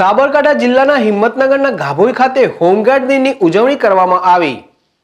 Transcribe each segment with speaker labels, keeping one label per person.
Speaker 1: સાબરકાંઠા જિલ્લાના હિંમતનગરના ગાભોઈ ખાતે હોમગાર્ડ દિનની ઉજવણી કરવામાં આવી।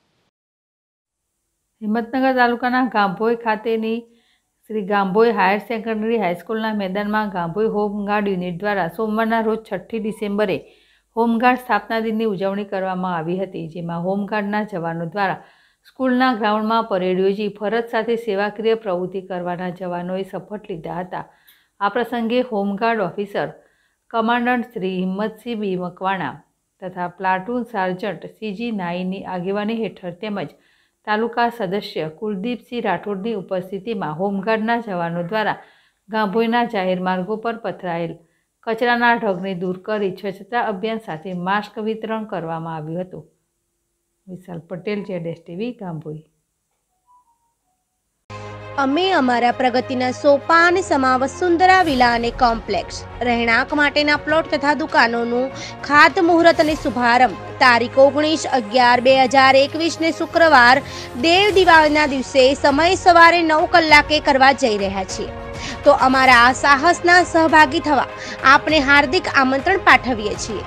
Speaker 2: હિંમતનગર તાલુકાના ગાભોઈ ખાતેની શ્રી ગાભોઈ હાયર સેકન્ડરી હાઈસ્કૂલના મેદાનમાં ગાભોઈ હોમગાર્ડ યુનિટ દ્વારા સોમવારના રોજ 6 ડિસેમ્બરે હોમગાર્ડ સ્થાપના દિનની ઉજવણી કરવામાં આવી હતી, જેમાં હોમગાર્ડના જવાનો દ્વારા સ્કૂલના ગ્રાઉન્ડમાં પરેડ યોજી ફરજ સાથે સેવાકીય પ્રવૃત્તિ કરવાના જવાનોએ શપથ લીધા હતા। આ પ્રસંગે home guard officer commandant Shri Himmatsinh B Makwana તથા પ્લાટૂન સાર્જન્ટ સીજી નાઈની આગેવાની હેઠળ તેમજ તાલુકા સદસ્ય કુલદીપસિંહ રાઠોડની ઉપસ્થિતિમાં હોમગાર્ડના જવાનો દ્વારા ગાભોઈના જાહેર માર્ગો પર પથરાયેલ કચરાના ઢગને દૂર કરી સ્વચ્છતા અભિયાન સાથે માસ્ક વિતરણ કરવામાં આવ્યું હતું। વિશાલ પટેલ, ZSTV, ગાભોઈ।
Speaker 3: અમે અમારા પ્રગતિના સોપાન સમા વસુંધરા વિલા અને કોમ્પ્લેક્સ રહેણાંક માટેના પ્લોટ તથા દુકાનોનું ખાતમુહૂર્ત અને શુભારંભ તારીખ 19/11/2021 ને શુક્રવાર દેવ દિવાળીના દિવસે સમય સવારે 9 કલાકે કરવા જઈ રહ્યા છીએ, તો અમારા આ સાહસના સહભાગી થવા આપને હાર્દિક આમંત્રણ પાઠવીએ છીએ।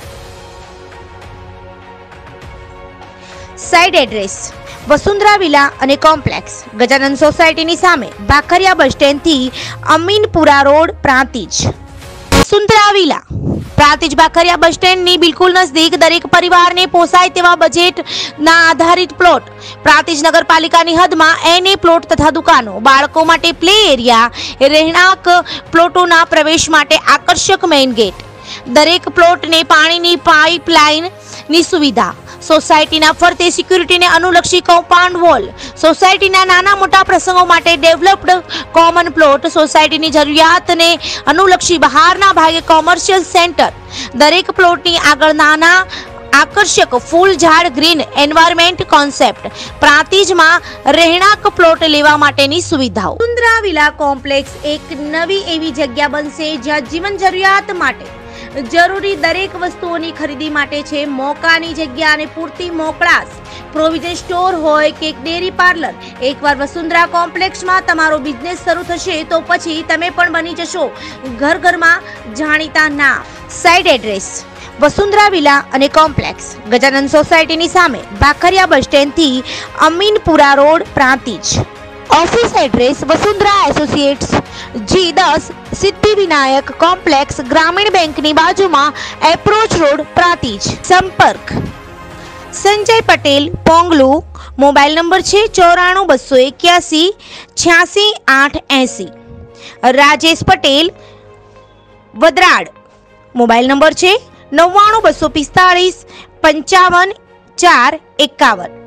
Speaker 3: સાઇટ એડ્રેસ: વસુંધરા વિલા અને કોમ્પ્લેક્સ, ગજાનંદ સોસાયટીની સામે, ભાખરિયા બસ સ્ટેન્ડથી Aminpura road, Prantij. Vasundhara villa Prantij Bhakhariya bus સ્ટેન્ડની બિલકુલ નજદીક દરેક પરિવારને પોસાય તેવા બજેટના આધારિત પ્લોટ, પ્રાંતિજ નગરપાલિકાની હદમાં એને પ્લોટ તથા દુકાનો, બાળકો માટે પ્લે એરિયા, રહેણાંક પ્લોટોના પ્રવેશ માટે આકર્ષક મેઇન ગેટ, દરેક પ્લોટને પાણીની પાઇપલાઇનની સુવિધા, સોસાયટીના ફરતે સિક્યુરિટીને અનુલક્ષી કમ્પાઉન્ડ વોલ, સોસાયટીના નાના મોટા પ્રસંગો માટે ડેવલપ્ડ કોમન પ્લોટ, સોસાયટીની જરૂરિયાતને અનુલક્ષી બહારના ભાગે કોમર્શિયલ સેન્ટર, દરેક પ્લોટની આગળ નાના આકર્ષક ફૂલ ઝાડ ગ્રીન એન્વાયરમેન્ટ કોન્સેપ્ટ, પ્રાંતિજમાં રહેણાંક પ્લોટ લેવા માટેની સુવિધાઓ। વસુંધરા વિલા કોમ્પ્લેક્સ એક નવી એવી જગ્યા બનશે જ્યાં જીવન જરૂરિયાત માટે જરૂરી દરેક વસ્તુઓની ખરીદી માટે છે મોકાની જગ્યા અને પૂરતી મોકળાશ, પ્રોવિઝન સ્ટોર હોય કે ડેરી પાર્લર। એકવાર વસુંધરા કોમ્પ્લેક્સમાં તમારો બિઝનેસ શરૂ થશે તો પછી તમે પણ બની જશો ઘર ઘરમાં જાણીતા નામ। સાઇટ એડ્રેસ: વસુંધરા વિલા અને કોમ્પ્લેક્સ, ગજાનંદ સોસાયટીની સામે, ભાખરિયા બસ સ્ટેન્ડથી Aminpura road, Prantij. Office address: Vasundhara associates, G10, Siddhivinayak complex, ગ્રામીણ બેંકની બાજુમાં, એપ્રોચ રોડ, પ્રાંતિજ। સંપર્ક: સંજય પટેલ, પોંગલુ, મોબાઈલ નંબર છે 94 281 86 880। રાજેશ પટેલ, વદરાડ, મોબાઈલ નંબર છે 99 245 55 4 51।